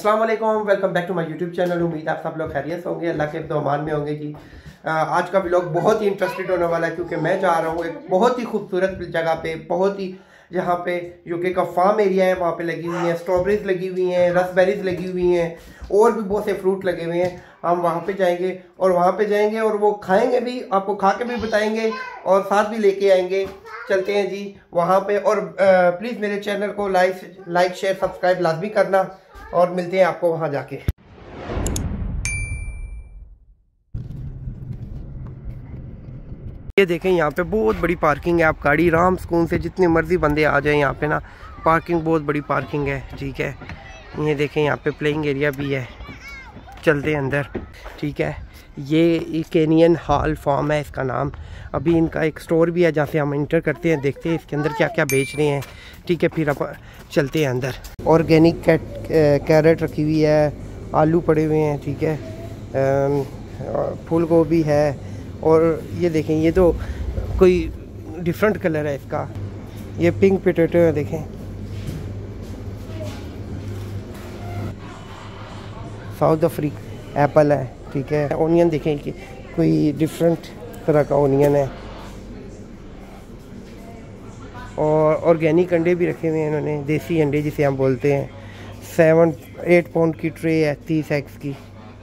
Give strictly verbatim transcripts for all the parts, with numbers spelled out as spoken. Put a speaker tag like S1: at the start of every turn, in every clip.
S1: अस्सलाम वालेकुम, welcome back to my YouTube channel. उम्मीद आप सब लोग खैरियत होंगे, अल्लाह के दुआमान में होंगे जी। आज का व्लॉग बहुत ही इंटरेस्टेड होने वाला है क्योंकि मैं जा रहा हूँ एक बहुत ही खूबसूरत जगह पे, बहुत ही जहाँ पे यूके का फार्म एरिया है, वहाँ पे लगी हुई हैं स्ट्रॉबेरीज लगी हुई हैं, रसबेरीज लगी हुई हैं और भी बहुत से फ्रूट लगे हुए हैं। हम वहाँ पे जाएंगे और वहाँ पे जाएंगे और वो खाएंगे भी, आपको खा के भी बताएंगे और साथ भी लेके आएंगे। चलते हैं जी वहाँ पे। और प्लीज़ मेरे चैनल को लाइक लाइक शेयर सब्सक्राइब लाजमी करना और मिलते हैं आपको वहाँ जाके। ये देखें यहाँ पे बहुत बड़ी पार्किंग है, आप गाड़ी आराम सुकून से जितनी मर्जी बंदे आ जाए यहाँ पे ना, पार्किंग बहुत बड़ी पार्किंग है। ठीक है, ये देखें यहाँ पे प्लेइंग एरिया भी है, चलते हैं अंदर। ठीक है, ये केनियन हॉल फार्म है इसका नाम। अभी इनका एक स्टोर भी है जहाँ से हम इंटर करते हैं, देखते हैं इसके अंदर क्या क्या बेच रहे हैं। ठीक है, फिर आप चलते हैं अंदर। ऑर्गेनिक कैरेट रखी हुई है, आलू पड़े हुए हैं। ठीक है, फूल गोभी है और ये देखें ये तो कोई डिफरेंट कलर है इसका, ये पिंक पोटैटो है देखें। साउथ अफ्रीका एप्पल है। ठीक है, ओनियन देखें कि कोई डिफरेंट तरह का ओनियन है और ऑर्गेनिक अंडे भी रखे हुए हैं इन्होंने, देसी अंडे जिसे हम बोलते हैं। सेवन एट पाउंड की ट्रे है, तीस एक्स की।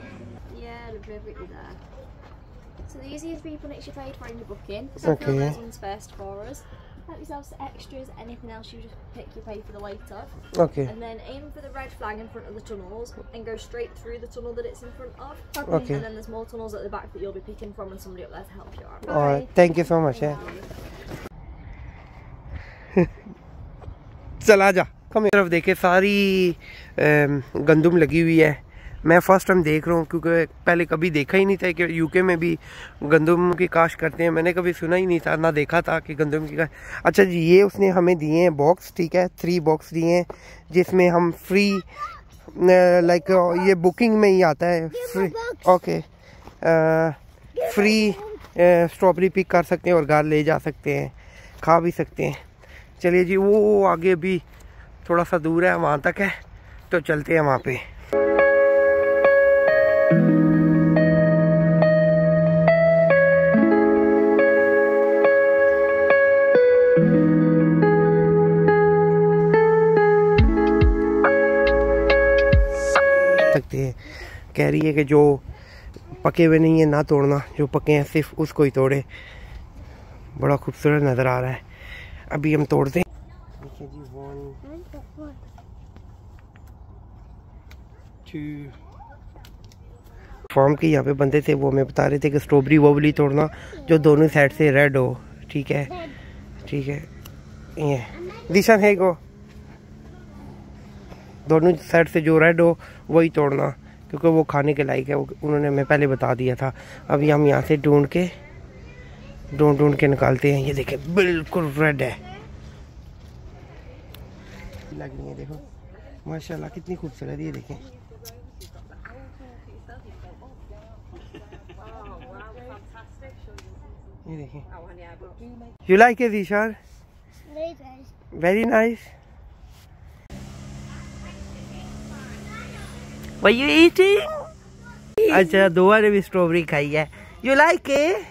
S2: So the easiest people next you paid for in your booking. So
S1: Okay.
S2: fill those ones first for us. Help yourselves to extras, anything else you just pick, you pay for the later.
S1: Okay.
S2: And then aim for the red flag in front of the tunnels and go straight through the tunnel that it's in front of.
S1: Okay.
S2: And then there's more tunnels at the back that you'll be picking from and somebody up there to help you out.
S1: Alright, thank you so much. है चला जा कम तरफ देखे सारी गंदुम लगी हुई है। मैं फ़र्स्ट टाइम देख रहा हूँ क्योंकि पहले कभी देखा ही नहीं था कि यूके में भी गंदुम की काश्त करते हैं। मैंने कभी सुना ही नहीं था, ना देखा था कि गंदुम की काश्त। अच्छा जी, ये उसने हमें दिए हैं बॉक्स। ठीक है, थ्री बॉक्स दिए हैं जिसमें हम फ्री लाइक ये बुकिंग में ही आता है free. Okay, free strawberry pick कर सकते हैं और घर ले जा सकते हैं, खा भी सकते हैं। चलिए जी, वो आगे भी थोड़ा सा दूर है, वहाँ तक है तो चलते हैं वहाँ पे। सकते हैं, कह रही है कि जो पके हुए नहीं है ना तोड़ना, जो पके हैं सिर्फ उसको ही तोड़े। बड़ा खूबसूरत नज़र आ रहा है, अभी हम तोड़ते हैं। देखिए जी, वन टू फार्म के यहाँ पे बंदे थे, वो हमें बता रहे थे कि स्ट्रॉबेरी वोबली तोड़ना जो दोनों साइड से रेड हो। ठीक है, ठीक है, ये दिशा है को दोनों साइड से जो रेड हो वही तोड़ना क्योंकि वो खाने के लायक है, वो उन्होंने हमें पहले बता दिया था। अभी हम यहाँ से ढूंढ के ढूंढ ढूंढ के निकालते हैं। ये देखें बिल्कुल रेड है, लग रही है देखो माशाल्लाह कितनी खूबसूरत। ये देखें, ये देखें। You like it Ishaan? Very nice. What you eating? अच्छा, दोआ ने भी स्ट्रॉबेरी खाई है। You like it?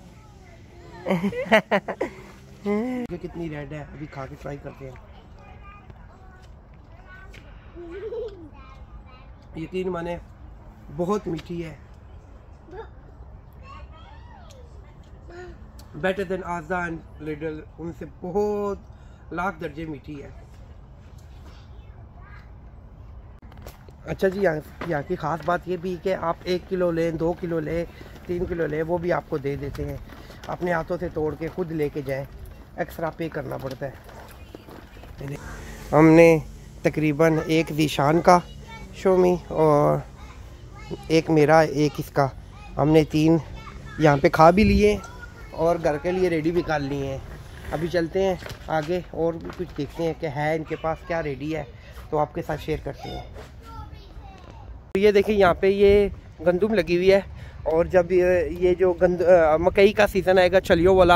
S1: कितनी रेड है, अभी खा के ट्राई करते हैं। यकीन माने बहुत मीठी है, better than Asda and Lidl, उनसे बहुत लाख दर्जे मीठी है। अच्छा जी, यहाँ यहाँ की ख़ास बात ये भी कि आप एक किलो लें, दो किलो लें, तीन किलो लें, वो भी आपको दे देते हैं। अपने हाथों से तोड़ के खुद लेके जाएं, एक्स्ट्रा पे करना पड़ता है। हमने तकरीबन एक दिशान का शोमी और एक मेरा, एक इसका, हमने तीन यहाँ पे खा भी लिए और घर के लिए रेडी भी कर लिए हैं। अभी चलते हैं आगे और भी कुछ देखते हैं कि है इनके पास क्या रेडी है, तो आपके साथ शेयर करते हैं। तो ये देखिए यहाँ पे ये गंदुम लगी हुई है और जब ये, ये जो गंद मकई का सीज़न आएगा, चलियो वाला,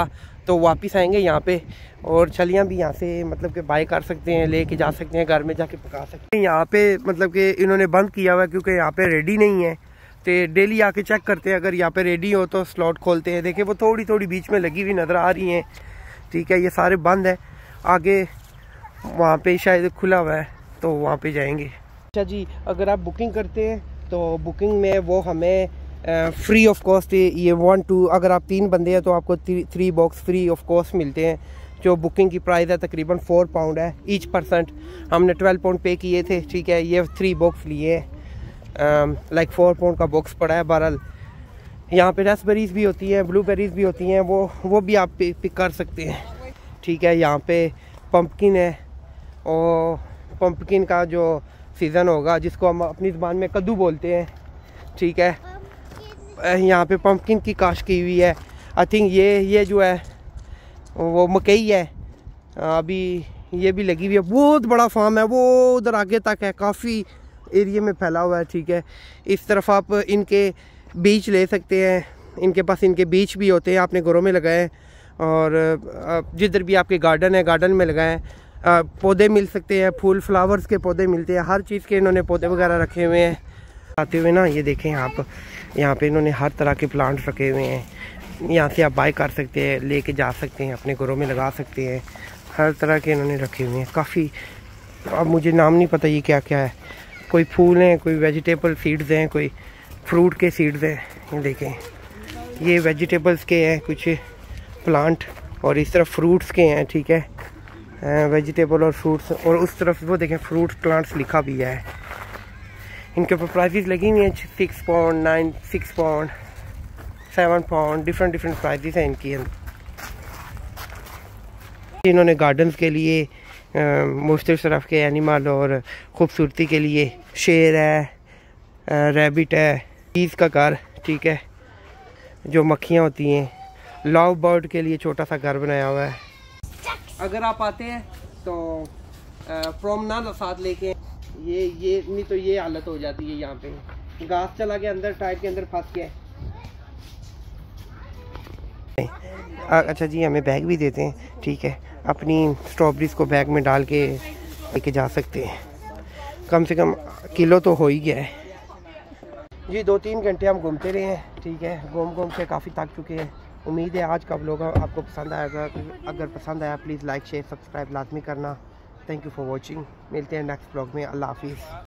S1: तो वापस आएंगे यहाँ पे, और छलियाँ भी यहाँ से मतलब कि बाय कर सकते हैं, लेके जा सकते हैं, घर में जाके पका सकते हैं। यहाँ पे मतलब कि इन्होंने बंद किया हुआ है क्योंकि यहाँ पे रेडी नहीं है, तो डेली आके चेक करते हैं, अगर यहाँ पे रेडी हो तो स्लॉट खोलते हैं। देखिए वो थोड़ी थोड़ी बीच में लगी हुई नज़र आ रही हैं, ठीक है, ये सारे बंद है। आगे वहाँ पे शायद खुला हुआ है, तो वहाँ पे जाएंगे। अच्छा जी, अगर आप बुकिंग करते हैं तो बुकिंग में वो हमें फ्री ऑफ कॉस्ट, ये वन टू अगर आप तीन बंदे हैं तो आपको three box free of cost मिलते हैं। जो बुकिंग की प्राइस है तकरीबन फोर पाउंड है ईच परसेंट। हमने ट्वेल्व पाउंड पे किए थे, ठीक है, ये थ्री बॉक्स लिए हैं, लाइक फोर पाउंड का बॉक्स पड़ा है। बहरहाल यहाँ पे रेसबेरीज भी होती हैं, ब्लूबेरीज भी होती हैं, वो वो भी आप पिक कर सकते हैं, ठीक है। यहाँ पे पम्पकिन है, और पम्पकिन का जो सीज़न होगा जिसको हम अपनी ज़बान में कद्दू बोलते हैं, ठीक है, यहाँ पे पम्पकिन की काश की हुई है। आई थिंक ये ये जो है वो मकई है, अभी ये भी लगी हुई है। बहुत बड़ा फार्म है, वो उधर आगे तक है, काफ़ी एरिया में फैला हुआ है, ठीक है। इस तरफ आप इनके बीज ले सकते हैं, इनके पास इनके बीज भी होते हैं, आपने घरों में लगाए, और जिधर भी आपके गार्डन है गार्डन में लगाएं। पौधे मिल सकते हैं, फूल फ्लावर्स के पौधे मिलते हैं, हर चीज़ के इन्होंने पौधे वगैरह रखे हुए हैं। आते हुए ना ये देखें आप, यहाँ पे इन्होंने हर तरह के प्लांट्स रखे हुए हैं, यहाँ से आप बाय कर सकते हैं, लेके जा सकते हैं, अपने घरों में लगा सकते हैं, हर तरह के इन्होंने रखे हुए हैं काफ़ी। अब मुझे नाम नहीं पता ये क्या क्या है, कोई फूल हैं, कोई वेजिटेबल सीड्स हैं, कोई फ्रूट के सीड्स हैं। ये देखें, ये वेजिटेबल्स के हैं कुछ प्लांट, और इस तरफ फ्रूट्स के हैं, ठीक है, वेजिटेबल और फ्रूट्स, और उस तरफ वो देखें फ्रूट प्लांट्स लिखा भी है। इनके ऊपर प्राइसेस लगी हुई हैं, six pound nine six pound seven pound, different different prices हैं इनकी। इन्होंने गार्डन्स के लिए मुख्तलिफ तरफ के एनिमल और ख़ूबसूरती के लिए शेर है, रैबिट है, चीज़ का घर, ठीक है, जो मक्खियाँ होती हैं, लव बर्ड के लिए छोटा सा घर बनाया हुआ है। अगर आप आते हैं तो प्रोमनाड साथ लेके, ये ये नहीं तो ये हालत हो जाती है, यहाँ पे घास चला के अंदर टाइप के अंदर फंस गया। अच्छा जी, हमें बैग भी देते हैं, ठीक है, अपनी स्ट्रॉबेरीज को बैग में डाल के लेके जा सकते हैं। कम से कम किलो तो हो ही गया है जी। दो तीन घंटे हम घूमते रहे हैं, ठीक है, घूम घूम के काफ़ी थक चुके हैं। उम्मीद है आज का व्लॉग आपको पसंद आएगा। अगर पसंद आया प्लीज़ लाइक शेयर सब्सक्राइब लाजमी करना। Thank you for watching. मिलते हैं नेक्स्ट व्लॉग में। अल्लाह हाफिज़।